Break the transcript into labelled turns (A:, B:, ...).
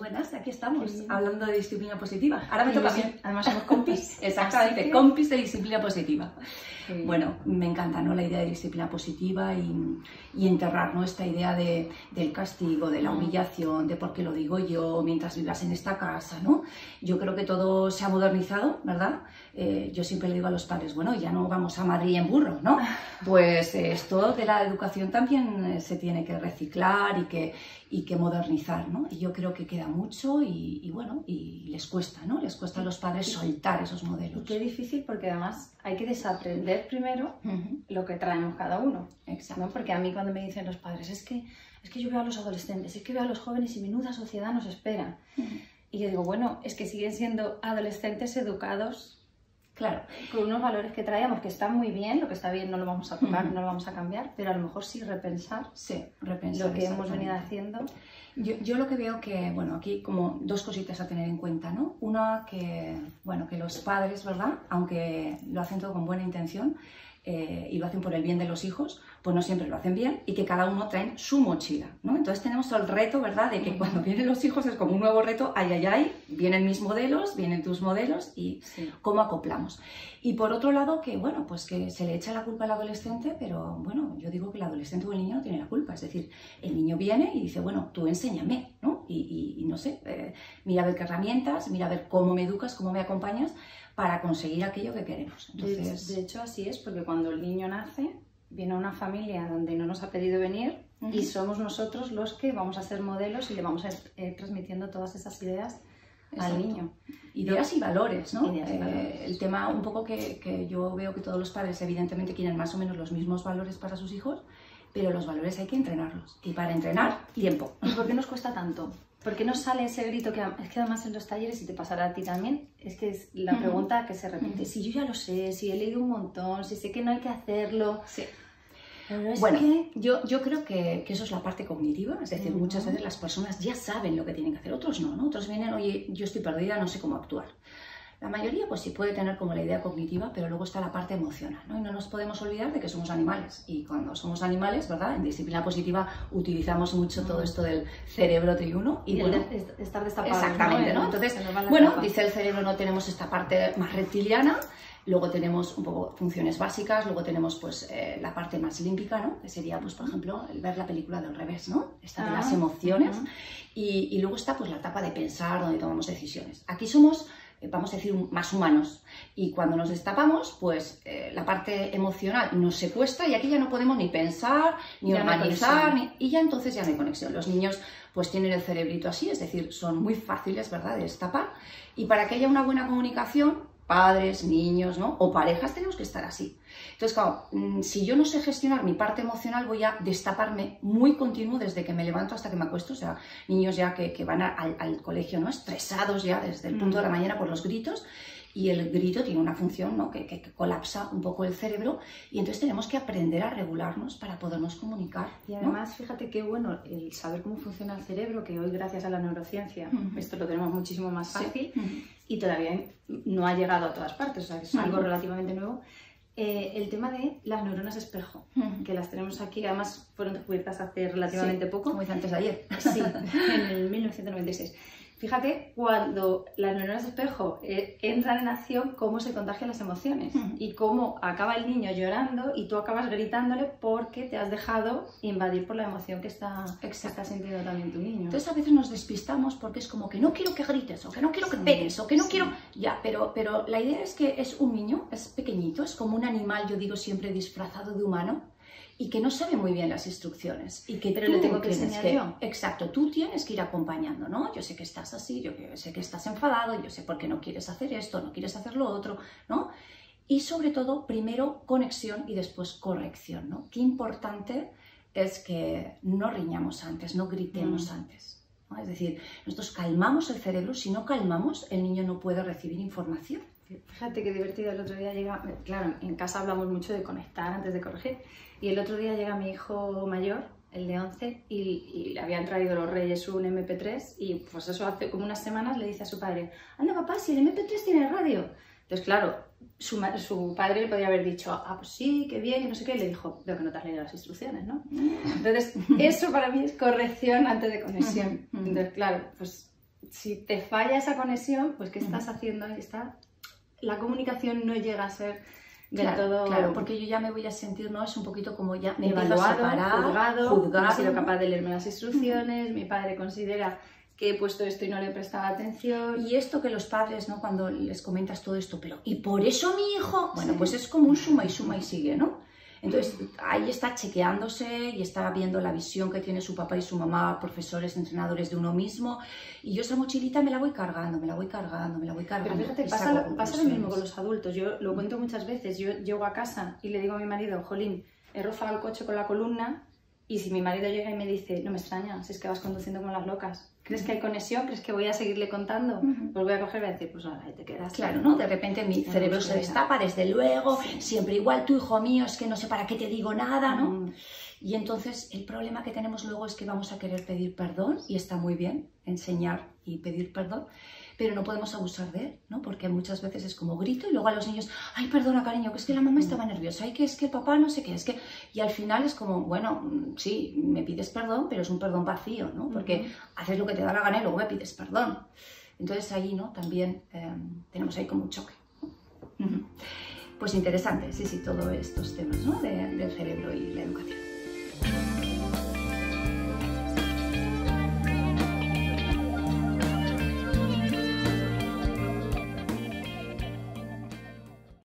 A: buenas, aquí estamos, hablando de disciplina positiva. Ahora me toca a mí.
B: Además somos compis.
A: Exactamente,
B: que...
A: compis de disciplina positiva.
B: Sí.
A: Bueno, me encanta, ¿no?, la idea de disciplina positiva y enterrar, ¿no?, esta idea del castigo, de la humillación, de por qué lo digo yo mientras vivas en esta casa, ¿no? Yo creo que todo se ha modernizado, ¿verdad? Yo siempre le digo a los padres, bueno, ya no vamos a Madrid en burro, ¿no? Pues esto de la educación también se tiene que reciclar y que modernizar, ¿no? Y yo creo que queda mucho y bueno, y les cuesta, ¿no? Les cuesta a los padres soltar esos modelos.
B: Y qué difícil, porque además hay que desaprender primero lo que traemos cada uno.
A: Exacto.
B: ¿No? Porque a mí cuando me dicen los padres, es que yo veo a los adolescentes, es que veo a los jóvenes y menuda sociedad nos espera. Y yo digo, bueno, es que siguen siendo adolescentes educados, claro, con unos valores que traíamos, que están muy bien, lo que está bien no lo vamos a tocar, no lo vamos a cambiar, pero a lo mejor sí repensar,
A: repensar
B: lo que hemos venido haciendo.
A: Yo lo que veo que, bueno, aquí como dos cositas a tener en cuenta, ¿no? Una, que, bueno, que los padres, ¿verdad?, aunque lo hacen todo con buena intención, y lo hacen por el bien de los hijos, pues no siempre lo hacen bien y que cada uno trae su mochila, ¿no? Entonces tenemos todo el reto, ¿verdad?, de que cuando vienen los hijos es como un nuevo reto, ay, vienen mis modelos, vienen tus modelos y cómo acoplamos. Y por otro lado, que bueno, pues que se le echa la culpa al adolescente, pero bueno, yo digo que el adolescente o el niño no tiene la culpa, es decir, el niño viene y dice, bueno, tú enséñame, ¿no? Y no sé, mira a ver qué herramientas, mira a ver cómo me educas, cómo me acompañas, para conseguir aquello que queremos. Entonces...
B: De hecho, así es, porque cuando el niño nace, viene a una familia donde no nos ha pedido venir y somos nosotros los que vamos a ser modelos y le vamos a ir transmitiendo todas esas ideas al niño.
A: Ideas y valores, ¿no?
B: Ideas y valores.
A: El tema un poco que yo veo que todos los padres evidentemente quieren más o menos los mismos valores para sus hijos, pero los valores hay que entrenarlos. Y para entrenar, tiempo.
B: ¿Y por qué nos cuesta tanto? ¿Por qué no sale ese grito que es que además en los talleres, y te pasará a ti también, es que es la pregunta que se repite? Si yo ya lo sé, si he leído un montón, si sé que no hay que hacerlo...
A: Sí.
B: Pero es
A: bueno,
B: que...
A: yo creo que eso es la parte cognitiva, es decir, muchas veces las personas ya saben lo que tienen que hacer, otros no, ¿no? Otros vienen, oye, yo estoy perdida, no sé cómo actuar. La mayoría pues sí puede tener como la idea cognitiva, pero luego está la parte emocional, ¿no? Y no nos podemos olvidar de que somos animales. Y cuando somos animales, ¿verdad?, en disciplina positiva utilizamos mucho todo esto del cerebro triuno. Y bueno,
B: estar destapado.
A: Exactamente, ¿no? Entonces, bueno, dice el cerebro, no tenemos esta parte más reptiliana, luego tenemos un poco funciones básicas, luego tenemos pues la parte más límbica, ¿no?, que sería pues por ejemplo el ver la película del revés, ¿no?, esta de las emociones, y luego está pues la etapa de pensar, donde tomamos decisiones. Aquí somos, vamos a decir, más humanos, y cuando nos destapamos, pues la parte emocional nos secuestra y aquí ya no podemos ni pensar, ni
B: ya
A: organizar, y ya entonces ya no hay conexión. Los niños pues tienen el cerebrito así, es decir, son muy fáciles, ¿verdad?, de destapar, y para que haya una buena comunicación, padres, niños, ¿no?, o parejas, tenemos que estar así. Entonces, claro, si yo no sé gestionar mi parte emocional, voy a destaparme muy continuo desde que me levanto hasta que me acuesto. O sea, niños ya que van al colegio, ¿no?, estresados ya desde el punto de la mañana por los gritos, y el grito tiene una función, ¿no?, que colapsa un poco el cerebro, y entonces tenemos que aprender a regularnos para podernos comunicar,
B: ¿no? Y además, fíjate qué bueno el saber cómo funciona el cerebro, que hoy gracias a la neurociencia esto lo tenemos muchísimo más fácil, y todavía no ha llegado a todas partes, o sea, que es algo relativamente nuevo. El tema de las neuronas espejo, que las tenemos aquí, además fueron descubiertas hace relativamente poco.
A: Como hice antes de ayer.
B: Sí, en el 1996. Fíjate, cuando las neuronas espejo entran en acción, cómo se contagian las emociones y cómo acaba el niño llorando y tú acabas gritándole porque te has dejado invadir por la emoción que está sintiendo también tu niño.
A: Entonces a veces nos despistamos porque es como que no quiero que grites, o que no quiero que pegues, o que no quiero... Ya, pero la idea es que es un niño, es pequeñito, es como un animal, yo digo siempre, disfrazado de humano, y que no sabe muy bien las instrucciones, y que
B: pero le tengo que enseñar yo.
A: Exacto, tú tienes que ir acompañando, ¿no? Yo sé que estás así, yo sé que estás enfadado, yo sé por qué no quieres hacer esto, no quieres hacer lo otro, ¿no? Y sobre todo, primero conexión y después corrección, ¿no? Qué importante es que no riñamos antes, no gritemos antes, ¿no? Es decir, nosotros calmamos el cerebro, si no calmamos, el niño no puede recibir información.
B: Fíjate qué divertido, el otro día llega, claro, en casa hablamos mucho de conectar antes de corregir, y el otro día llega mi hijo mayor, el de 11, y le habían traído los Reyes un MP3, y pues eso hace como unas semanas le dice a su padre, anda papá, si el MP3 tiene radio. Entonces claro, su padre le podría haber dicho, ah pues sí, qué bien, que no sé qué, y le dijo, veo que no te has leído las instrucciones, ¿no? Entonces eso para mí es corrección antes de conexión. Entonces claro, pues si te falla esa conexión, pues ¿qué estás haciendo? La comunicación no llega a ser del todo...
A: Claro, porque yo ya me voy a sentir, ¿no? Es un poquito como ya me
B: evaluado,
A: empiezo a separar,
B: juzgado, no he sido capaz de leerme las instrucciones, mi padre considera que he puesto esto y no le he prestado atención.
A: Y esto que los padres, ¿no? Cuando les comentas todo esto, pero ¿y por eso mi hijo? Bueno, pues es como un suma y sigue, ¿no? Entonces ahí está chequeándose y está viendo la visión que tiene su papá y su mamá, profesores, entrenadores de uno mismo, y yo esa mochilita me la voy cargando, me la voy cargando.
B: Pero fíjate, pasa lo mismo con los adultos. Yo lo cuento muchas veces, yo llego a casa y le digo a mi marido, jolín, he rozado el coche con la columna, y si mi marido llega y me dice, no me extraña, si es que vas conduciendo como las locas, ¿crees que hay conexión? ¿Crees que voy a seguirle contando? Pues voy a coger y voy a decir, pues ahora ahí te quedas.
A: Claro, ¿no? De repente mi cerebro se destapa, desde luego, siempre igual, tu hijo mío, es que no sé para qué te digo nada, ¿no? Y entonces el problema que tenemos luego es que vamos a querer pedir perdón, y está muy bien enseñar y pedir perdón, pero no podemos abusar de él, ¿no? Porque muchas veces es como grito y luego a los niños, ay, perdona, cariño, que es que la mamá estaba nerviosa, ay, que es que el papá no sé qué, es que... Y al final es como, bueno, sí, me pides perdón, pero es un perdón vacío, ¿no? Porque haces lo que te da la gana y luego me pides perdón. Entonces ahí, ¿no? También tenemos ahí como un choque. Pues interesante, sí, todos estos temas, ¿no? Del cerebro y la educación.